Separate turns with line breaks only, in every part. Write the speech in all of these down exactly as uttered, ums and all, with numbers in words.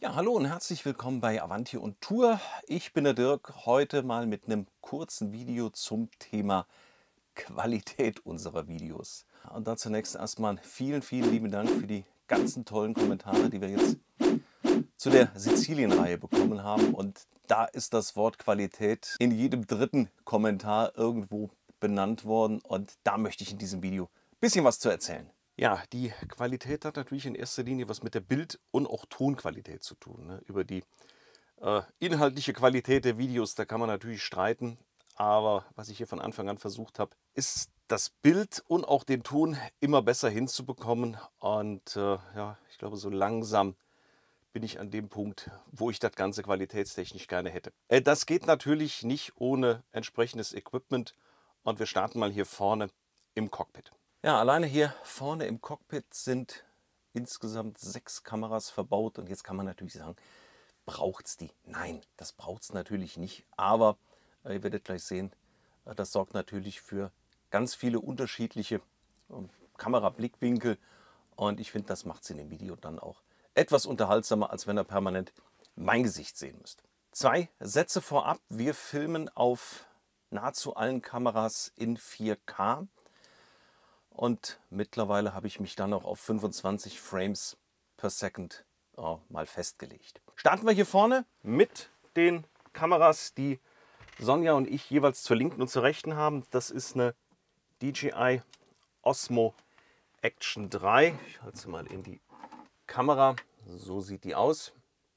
Ja, hallo und herzlich willkommen bei Avanti und Tour. Ich bin der Dirk, heute mal mit einem kurzen Video zum Thema Qualität unserer Videos. Und da zunächst erstmal vielen, vielen lieben Dank für die ganzen tollen Kommentare, die wir jetzt zu der Sizilien-Reihe bekommen haben. Und da ist das Wort Qualität in jedem dritten Kommentar irgendwo benannt worden. Und da möchte ich in diesem Video ein bisschen was zu erzählen. Ja, die Qualität hat natürlich in erster Linie was mit der Bild- und auch Tonqualität zu tun. Ne? Über die äh, inhaltliche Qualität der Videos, da kann man natürlich streiten. Aber was ich hier von Anfang an versucht habe, ist das Bild und auch den Ton immer besser hinzubekommen. Und äh, ja, ich glaube, so langsam bin ich an dem Punkt, wo ich das Ganze qualitätstechnisch gerne hätte. Äh, das geht natürlich nicht ohne entsprechendes Equipment. Und wir starten mal hier vorne im Cockpit. Ja, alleine hier vorne im Cockpit sind insgesamt sechs Kameras verbaut. Und jetzt kann man natürlich sagen, braucht es die? Nein, das braucht es natürlich nicht. Aber äh, ihr werdet gleich sehen, äh, das sorgt natürlich für ganz viele unterschiedliche äh, Kamerablickwinkel. Und ich finde, das macht es in dem Video dann auch etwas unterhaltsamer, als wenn ihr permanent mein Gesicht sehen müsst. Zwei Sätze vorab. Wir filmen auf nahezu allen Kameras in vier K. Und mittlerweile habe ich mich dann auch auf fünfundzwanzig Frames per Second oh, mal festgelegt. Starten wir hier vorne mit den Kameras, die Sonja und ich jeweils zur linken und zur rechten haben. Das ist eine D J I Osmo Action drei. Ich halte sie mal in die Kamera. So sieht die aus.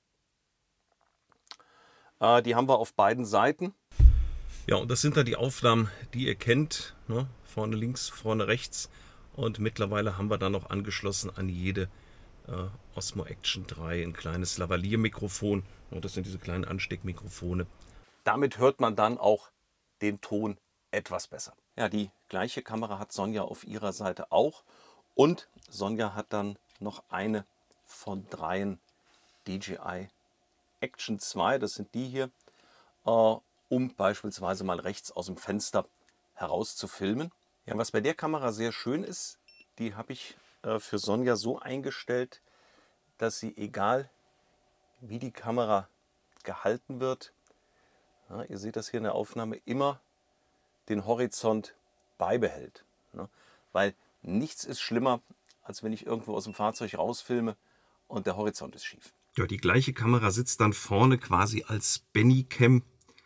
Äh, die haben wir auf beiden Seiten. Ja, und das sind dann die Aufnahmen, die ihr kennt, ne? Vorne links, vorne rechts. Und mittlerweile haben wir dann noch angeschlossen an jede äh, Osmo Action drei ein kleines Lavalier-Mikrofon. Ja, das sind diese kleinen Ansteckmikrofone. Damit hört man dann auch den Ton etwas besser. Ja, die gleiche Kamera hat Sonja auf ihrer Seite auch. Und Sonja hat dann noch eine von dreien D J I Action zwei. Das sind die hier. Äh, um beispielsweise mal rechts aus dem Fenster heraus zu filmen. Ja, was bei der Kamera sehr schön ist, die habe ich äh, für Sonja so eingestellt, dass sie, egal wie die Kamera gehalten wird, ja, ihr seht das hier in der Aufnahme, immer den Horizont beibehält. Ne? Weil nichts ist schlimmer, als wenn ich irgendwo aus dem Fahrzeug rausfilme und der Horizont ist schief. Ja, die gleiche Kamera sitzt dann vorne quasi als Bennycam.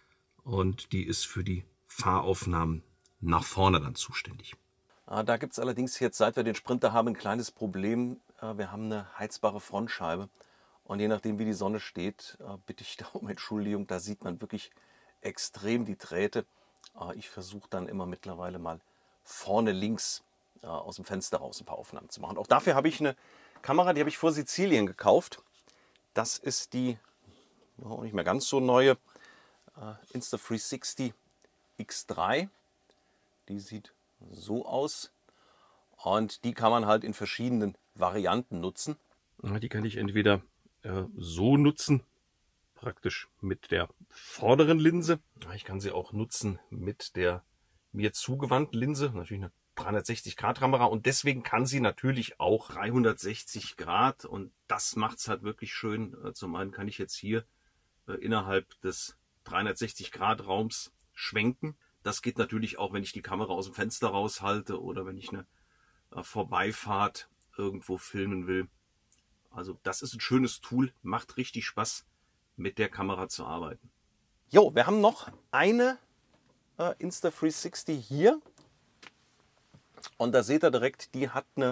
Und die ist für die Fahraufnahmen nach vorne dann zuständig. Da gibt es allerdings jetzt, seit wir den Sprinter haben, ein kleines Problem. Wir haben eine heizbare Frontscheibe. Und je nachdem, wie die Sonne steht, bitte ich da um Entschuldigung. Da sieht man wirklich extrem die Drähte. Ich versuche dann immer mittlerweile mal vorne links aus dem Fenster raus ein paar Aufnahmen zu machen. Auch dafür habe ich eine Kamera, die habe ich vor Sizilien gekauft. Das ist die oh, nicht mehr ganz so neue Insta dreihundertsechzig X drei. Die sieht so aus und die kann man halt in verschiedenen Varianten nutzen. Die kann ich entweder äh, so nutzen, praktisch mit der vorderen Linse. Ich kann sie auch nutzen mit der mir zugewandten Linse, natürlich eine dreihundertsechzig Grad Kamera, und deswegen kann sie natürlich auch dreihundertsechzig Grad, und das macht es halt wirklich schön. Zum einen kann ich jetzt hier äh, innerhalb des dreihundertsechzig Grad Raums schwenken. Das geht natürlich auch, wenn ich die Kamera aus dem Fenster raushalte oder wenn ich eine äh, Vorbeifahrt irgendwo filmen will. Also das ist ein schönes Tool, macht richtig Spaß, mit der Kamera zu arbeiten. Jo, wir haben noch eine äh, Insta dreihundertsechzig hier. Und da seht ihr direkt, die hat eine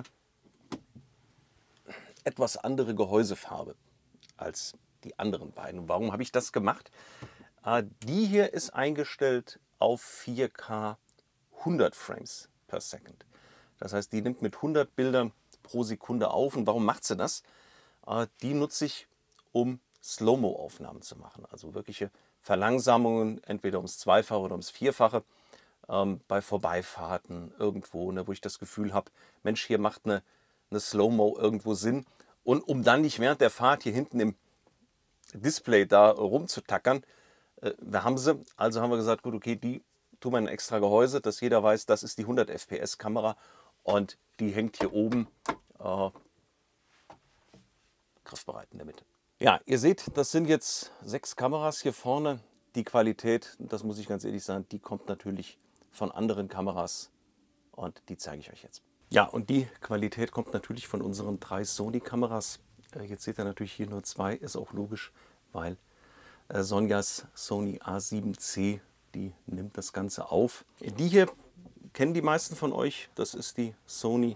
etwas andere Gehäusefarbe als die anderen beiden. Warum habe ich das gemacht? Die hier ist eingestellt auf vier K hundert Frames per Second. Das heißt, die nimmt mit hundert Bildern pro Sekunde auf. Und warum macht sie das? Die nutze ich, um Slow-Mo-Aufnahmen zu machen. Also wirkliche Verlangsamungen, entweder ums Zweifache oder ums Vierfache. Ähm, bei Vorbeifahrten irgendwo, ne, wo ich das Gefühl habe, Mensch, hier macht eine, eine Slow-Mo irgendwo Sinn. Und um dann nicht während der Fahrt hier hinten im Display da rumzutackern, äh, wir haben sie. Also haben wir gesagt, gut, okay, die tun wir in ein extra Gehäuse, dass jeder weiß, das ist die hundert F P S Kamera und die hängt hier oben äh, griffbereit in der Mitte. Ja, ihr seht, das sind jetzt sechs Kameras hier vorne. Die Qualität, das muss ich ganz ehrlich sagen, die kommt natürlich von anderen Kameras und die zeige ich euch jetzt. Ja, und die Qualität kommt natürlich von unseren drei Sony-Kameras. Äh, jetzt seht ihr natürlich hier nur zwei, ist auch logisch, weil äh, Sonjas Sony A sieben C, die nimmt das Ganze auf. Die hier kennen die meisten von euch, das ist die Sony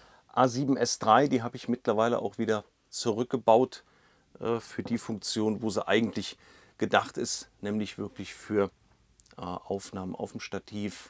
A sieben S drei, die habe ich mittlerweile auch wieder zurückgebaut äh, für die Funktion, wo sie eigentlich gedacht ist, nämlich wirklich für äh, Aufnahmen auf dem Stativ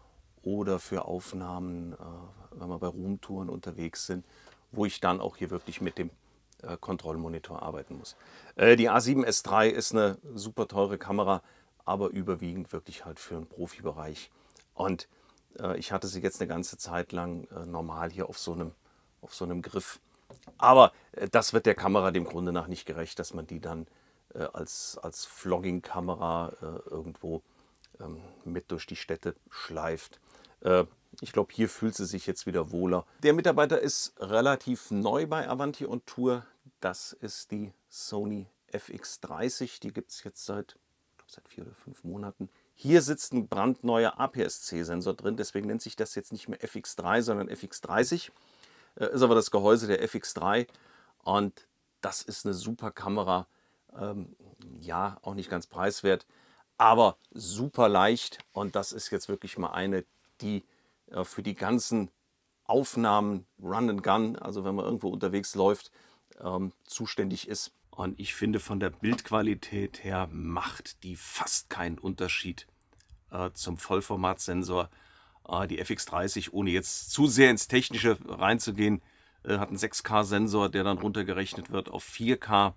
oder für Aufnahmen, äh, wenn wir bei Roomtouren unterwegs sind, wo ich dann auch hier wirklich mit dem äh, Kontrollmonitor arbeiten muss. Äh, die A sieben S drei ist eine super teure Kamera, aber überwiegend wirklich halt für den Profibereich. Und äh, ich hatte sie jetzt eine ganze Zeit lang äh, normal hier auf so einem, auf so einem Griff. Aber äh, das wird der Kamera dem Grunde nach nicht gerecht, dass man die dann äh, als, als Vlogging-Kamera äh, irgendwo ähm, mit durch die Städte schleift. Äh, ich glaube, hier fühlt sie sich jetzt wieder wohler. Der Mitarbeiter ist relativ neu bei Avanti on Tour. Das ist die Sony F X dreißig. Die gibt es jetzt seit, ich glaub, seit vier oder fünf Monaten. Hier sitzt ein brandneuer A P S C-Sensor drin. Deswegen nennt sich das jetzt nicht mehr F X drei, sondern F X dreißig. Äh, ist aber das Gehäuse der F X drei. Und das ist eine super Kamera. Ähm, ja, auch nicht ganz preiswert, aber super leicht. Und das ist jetzt wirklich mal eine, die äh, für die ganzen Aufnahmen Run and Gun, also wenn man irgendwo unterwegs läuft, ähm, zuständig ist. Und ich finde, von der Bildqualität her macht die fast keinen Unterschied äh, zum Vollformatsensor. Äh, die F X dreißig, ohne jetzt zu sehr ins Technische reinzugehen, äh, hat einen sechs K Sensor, der dann runtergerechnet wird auf vier K.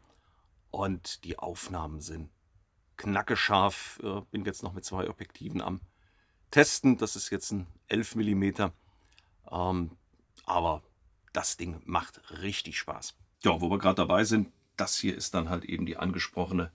Und die Aufnahmen sind knackescharf. Äh, bin jetzt noch mit zwei Objektiven am Testen. Das ist jetzt ein elf Millimeter. Ähm, aber das Ding macht richtig Spaß. Ja, wo wir gerade dabei sind, das hier ist dann halt eben die angesprochene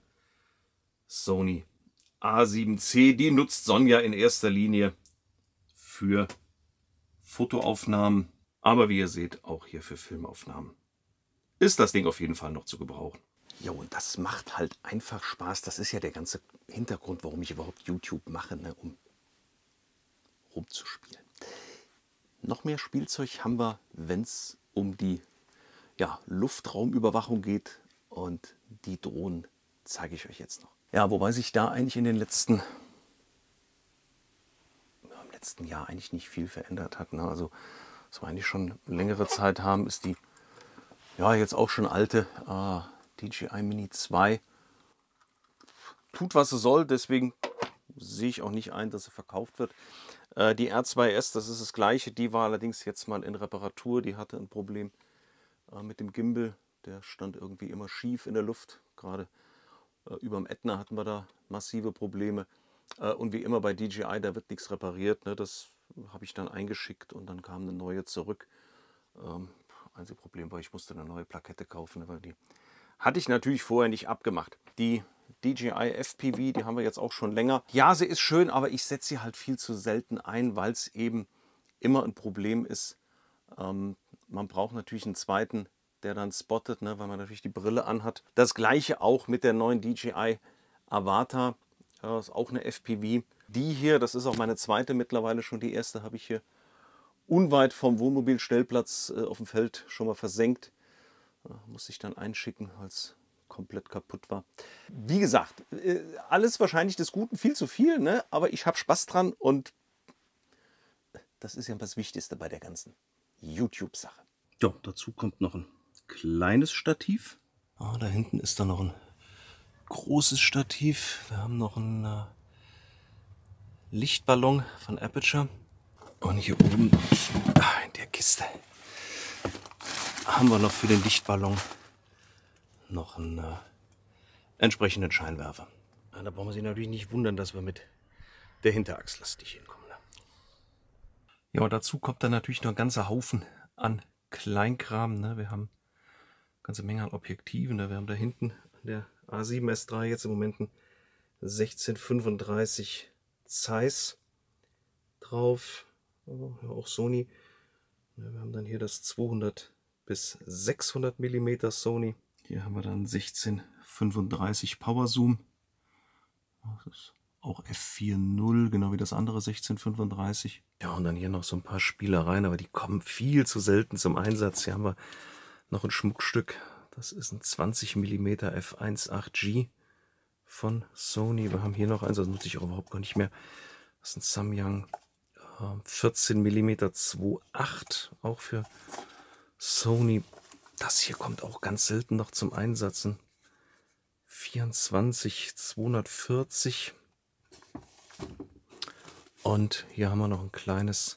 Sony A sieben C. Die nutzt Sonja in erster Linie für Fotoaufnahmen, aber wie ihr seht, auch hier für Filmaufnahmen. Ist das Ding auf jeden Fall noch zu gebrauchen. Ja, und das macht halt einfach Spaß. Das ist ja der ganze Hintergrund, warum ich überhaupt YouTube mache, ne, um rumzuspielen. Noch mehr Spielzeug haben wir, wenn es um die ja, Luftraumüberwachung geht. Und die Drohnen zeige ich euch jetzt noch. Ja, wobei sich da eigentlich in den letzten, ja, im letzten Jahr eigentlich nicht viel verändert hat. Ne? Also, was wir eigentlich schon längere Zeit haben, ist die, ja, jetzt auch schon alte äh, D J I Mini zwei. Tut, was sie soll, deswegen sehe ich auch nicht ein, dass sie verkauft wird. Äh, die R zwei S, das ist das gleiche, die war allerdings jetzt mal in Reparatur. Die hatte ein Problem äh, mit dem Gimbal. Der stand irgendwie immer schief in der Luft. Gerade äh, über dem Ätna hatten wir da massive Probleme. Äh, und wie immer bei D J I, da wird nichts repariert. Ne? Das habe ich dann eingeschickt und dann kam eine neue zurück. Ähm, einzige Problem war, ich musste eine neue Plakette kaufen, weil die hatte ich natürlich vorher nicht abgemacht. Die D J I F P V, die haben wir jetzt auch schon länger. Ja, sie ist schön, aber ich setze sie halt viel zu selten ein, weil es eben immer ein Problem ist. Ähm, man braucht natürlich einen zweiten, der dann spottet, ne, weil man natürlich die Brille anhat. Das gleiche auch mit der neuen D J I Avata. Das ist auch eine F P V. Die hier, das ist auch meine zweite mittlerweile schon. Die erste habe ich hier unweit vom Wohnmobilstellplatz äh, auf dem Feld schon mal versenkt. Äh, musste ich dann einschicken, weil es komplett kaputt war. Wie gesagt, äh, alles wahrscheinlich des Guten viel zu viel, ne? Aber ich habe Spaß dran und das ist ja das Wichtigste bei der ganzen YouTube-Sache. Ja, dazu kommt noch ein kleines Stativ. Ah, da hinten ist dann noch ein großes Stativ. Wir haben noch einen äh, Lichtballon von Aperture. Und hier oben ah, in der Kiste haben wir noch für den Lichtballon noch einen äh, entsprechenden Scheinwerfer. Ja, da brauchen wir sich natürlich nicht wundern, dass wir mit der Hinterachse lastig hinkommen. Ne? Ja, und dazu kommt dann natürlich noch ein ganzer Haufen an Kleinkram. Ne? Wir haben eine ganze Menge an Objektiven. Ne? Wir haben da hinten der A sieben S drei jetzt im Moment ein sechzehn fünfunddreißig Zeiss drauf. Oh, ja, auch Sony. Ja, wir haben dann hier das zweihundert bis sechshundert Millimeter Sony. Hier haben wir dann sechzehn fünfunddreißig Power Zoom. Das ist auch F vier Punkt null, genau wie das andere sechzehn fünfunddreißig. Ja, und dann hier noch so ein paar Spielereien, aber die kommen viel zu selten zum Einsatz. Hier haben wir noch ein Schmuckstück. Das ist ein zwanzig Millimeter F eins Punkt acht G von Sony. Wir haben hier noch eins, das nutze ich auch überhaupt gar nicht mehr. Das ist ein Samyang äh, vierzehn Millimeter zwei Komma acht, auch für Sony. Das hier kommt auch ganz selten noch zum Einsatz. vierundzwanzig zweihundertvierzig. Und hier haben wir noch ein kleines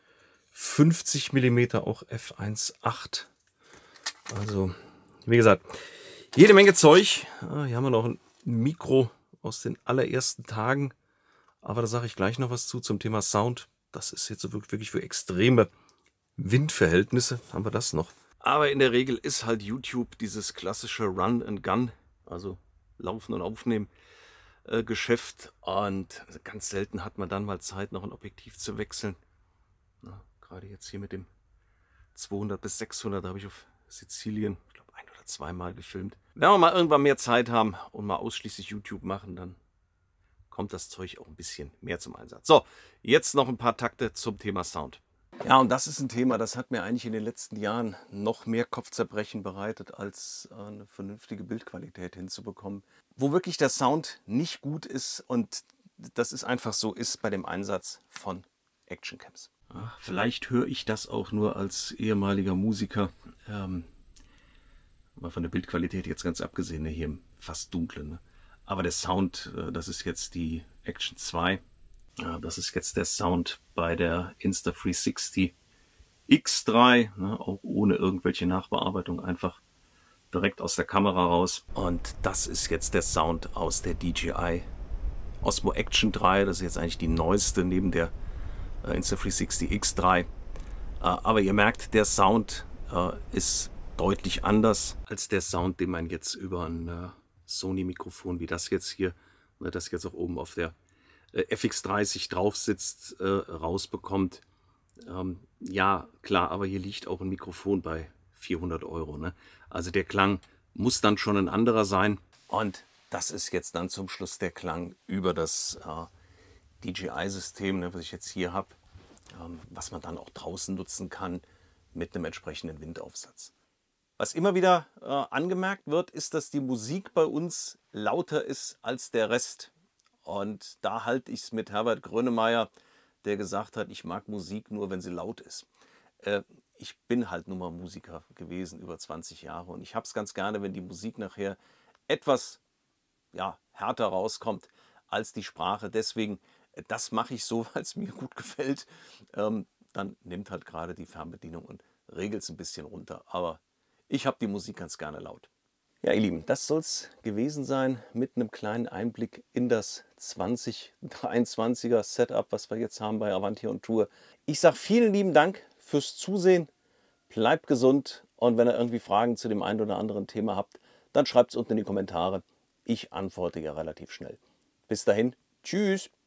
fünfzig Millimeter, auch F eins Punkt acht. Also, wie gesagt, jede Menge Zeug. Hier haben wir noch ein Mikro aus den allerersten Tagen. Aber da sage ich gleich noch was zu zum Thema Sound. Das ist jetzt wirklich für extreme Windverhältnisse. Haben wir das noch. Aber in der Regel ist halt YouTube dieses klassische Run and Gun, also Laufen und Aufnehmen, äh, Geschäft. Und ganz selten hat man dann mal Zeit, noch ein Objektiv zu wechseln. Na, gerade jetzt hier mit dem zweihundert bis sechshundert, da habe ich auf Sizilien, ich glaube, ein- oder zweimal gefilmt. Wenn wir mal irgendwann mehr Zeit haben und mal ausschließlich YouTube machen, dann kommt das Zeug auch ein bisschen mehr zum Einsatz. So, jetzt noch ein paar Takte zum Thema Sound. Ja, und das ist ein Thema, das hat mir eigentlich in den letzten Jahren noch mehr Kopfzerbrechen bereitet, als eine vernünftige Bildqualität hinzubekommen. Wo wirklich der Sound nicht gut ist, und das ist einfach so, ist bei dem Einsatz von Actioncams. Ach, vielleicht höre ich das auch nur als ehemaliger Musiker. Ähm, mal von der Bildqualität jetzt ganz abgesehen, ne, hier im fast dunklen. Ne? Aber der Sound, äh, das ist jetzt die Action zwei. Ja, das ist jetzt der Sound bei der Insta dreihundertsechzig X drei, ne, auch ohne irgendwelche Nachbearbeitung, einfach direkt aus der Kamera raus. Und das ist jetzt der Sound aus der D J I Osmo Action drei, das ist jetzt eigentlich die neueste neben der äh, Insta dreihundertsechzig X drei. Äh, aber ihr merkt, der Sound äh, ist deutlich anders als der Sound, den man jetzt über ein äh, Sony-Mikrofon wie das jetzt hier, ne, das jetzt auch oben auf der F X dreißig drauf sitzt, äh, rausbekommt. Ähm, ja, klar, aber hier liegt auch ein Mikrofon bei vierhundert Euro. Ne? Also der Klang muss dann schon ein anderer sein. Und das ist jetzt dann zum Schluss der Klang über das äh, D J I-System, ne, was ich jetzt hier habe, ähm, was man dann auch draußen nutzen kann mit einem entsprechenden Windaufsatz. Was immer wieder äh, angemerkt wird, ist, dass die Musik bei uns lauter ist als der Rest. Und da halte ich es mit Herbert Grönemeyer, der gesagt hat, ich mag Musik nur, wenn sie laut ist. Äh, ich bin halt nun mal Musiker gewesen, über zwanzig Jahre. Und ich habe es ganz gerne, wenn die Musik nachher etwas ja, härter rauskommt als die Sprache. Deswegen, das mache ich so, weil es mir gut gefällt. Ähm, dann nimmt halt gerade die Fernbedienung und regelt es ein bisschen runter. Aber ich habe die Musik ganz gerne laut. Ja, ihr Lieben, das soll es gewesen sein mit einem kleinen Einblick in das zwanzig dreiundzwanziger Setup, was wir jetzt haben bei Avanti on Tour. Ich sage vielen lieben Dank fürs Zusehen, bleibt gesund und wenn ihr irgendwie Fragen zu dem einen oder anderen Thema habt, dann schreibt es unten in die Kommentare. Ich antworte ja relativ schnell. Bis dahin, tschüss!